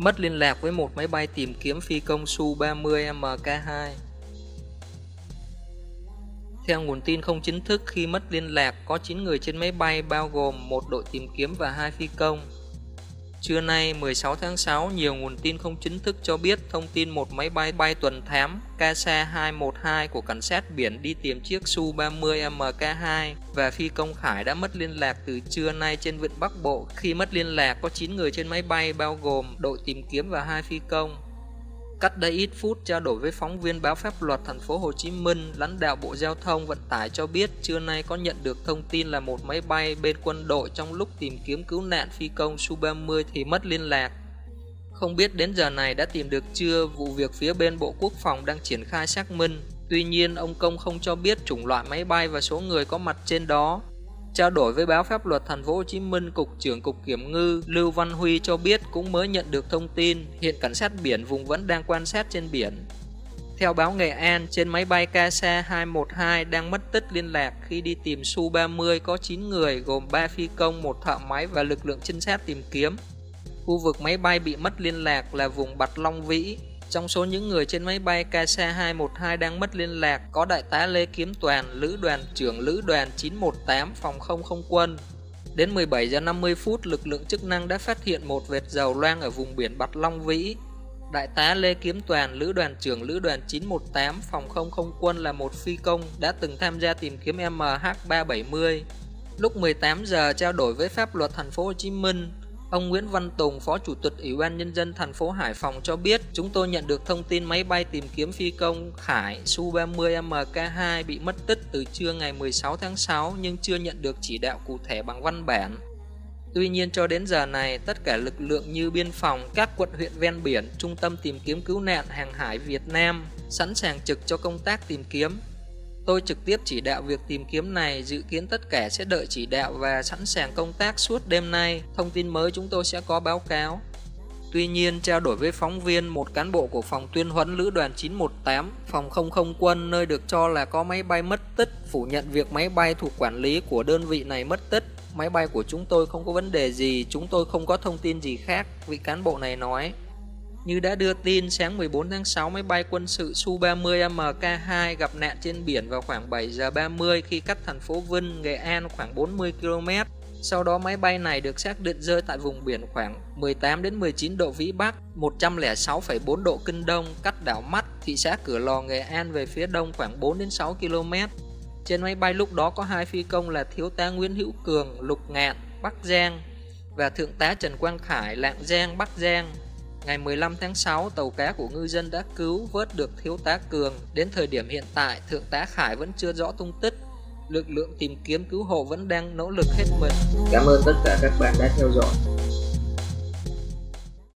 mất liên lạc với một máy bay tìm kiếm phi công Su-30 Mk2. Theo nguồn tin không chính thức, khi mất liên lạc có 9 người trên máy bay bao gồm một đội tìm kiếm và 2 phi công. Trưa nay 16 tháng 6, nhiều nguồn tin không chính thức cho biết thông tin một máy bay tuần thám KC-212 của cảnh sát biển đi tìm chiếc Su-30 Mk2 và phi công Khải đã mất liên lạc từ trưa nay trên vịnh Bắc Bộ. Khi mất liên lạc có 9 người trên máy bay bao gồm đội tìm kiếm và 2 phi công. Cách đây ít phút, trao đổi với phóng viên báo Pháp Luật Thành phố Hồ Chí Minh, lãnh đạo Bộ Giao thông Vận tải cho biết trưa nay có nhận được thông tin là một máy bay bên quân đội trong lúc tìm kiếm cứu nạn phi công Su-30 thì mất liên lạc. Không biết đến giờ này đã tìm được chưa, vụ việc phía bên Bộ Quốc phòng đang triển khai xác minh. Tuy nhiên, ông Công không cho biết chủng loại máy bay và số người có mặt trên đó. Trao đổi với báo Pháp Luật Thành phố Hồ Chí Minh, Cục trưởng Cục Kiểm ngư Lưu Văn Huy cho biết cũng mới nhận được thông tin, hiện cảnh sát biển vùng vẫn đang quan sát trên biển. Theo báo Nghệ An, trên máy bay KC-212 đang mất tích liên lạc khi đi tìm Su-30 có 9 người gồm 3 phi công, 1 thợ máy và lực lượng trinh sát tìm kiếm. Khu vực máy bay bị mất liên lạc là vùng Bạch Long Vĩ. Trong số những người trên máy bay KC-212 đang mất liên lạc có Đại tá Lê Kiếm Toàn, Lữ đoàn trưởng Lữ đoàn 918 Phòng không không quân. Đến 17 giờ 50 phút, lực lượng chức năng đã phát hiện một vệt dầu loang ở vùng biển Bạch Long Vĩ. Đại tá Lê Kiếm Toàn, Lữ đoàn trưởng Lữ đoàn 918 Phòng không không quân là một phi công đã từng tham gia tìm kiếm MH370. Lúc 18 giờ, trao đổi với Pháp Luật Thành phố Hồ Chí Minh, ông Nguyễn Văn Tùng, Phó Chủ tịch Ủy ban Nhân dân thành phố Hải Phòng cho biết chúng tôi nhận được thông tin máy bay tìm kiếm phi công Khải Su-30 Mk2 bị mất tích từ trưa ngày 16 tháng 6 nhưng chưa nhận được chỉ đạo cụ thể bằng văn bản. Tuy nhiên cho đến giờ này, tất cả lực lượng như biên phòng, các quận huyện ven biển, Trung tâm tìm kiếm cứu nạn hàng hải Việt Nam sẵn sàng trực cho công tác tìm kiếm. Tôi trực tiếp chỉ đạo việc tìm kiếm này, dự kiến tất cả sẽ đợi chỉ đạo và sẵn sàng công tác suốt đêm nay. Thông tin mới chúng tôi sẽ có báo cáo. Tuy nhiên, trao đổi với phóng viên, một cán bộ của phòng tuyên huấn Lữ đoàn 918, Phòng không không quân nơi được cho là có máy bay mất tích, phủ nhận việc máy bay thuộc quản lý của đơn vị này mất tích. Máy bay của chúng tôi không có vấn đề gì, chúng tôi không có thông tin gì khác, vị cán bộ này nói. Như đã đưa tin, sáng 14 tháng 6, máy bay quân sự Su-30 Mk2 gặp nạn trên biển vào khoảng 7 giờ 30 khi cách thành phố Vinh, Nghệ An khoảng 40 km. Sau đó máy bay này được xác định rơi tại vùng biển khoảng 18 đến 19 độ Vĩ Bắc, 106,4 độ Kinh Đông, cách đảo Mắt, thị xã Cửa Lò, Nghệ An về phía đông khoảng 4 đến 6 km. Trên máy bay lúc đó có 2 phi công là Thiếu tá Nguyễn Hữu Cường, Lục Ngạn, Bắc Giang và Thượng tá Trần Quang Khải, Lạng Giang, Bắc Giang. Ngày 15 tháng 6, tàu cá của ngư dân đã cứu vớt được Thiếu tá Cường. Đến thời điểm hiện tại, Thượng tá Khải vẫn chưa rõ tung tích. Lực lượng tìm kiếm cứu hộ vẫn đang nỗ lực hết mình. Cảm ơn tất cả các bạn đã theo dõi.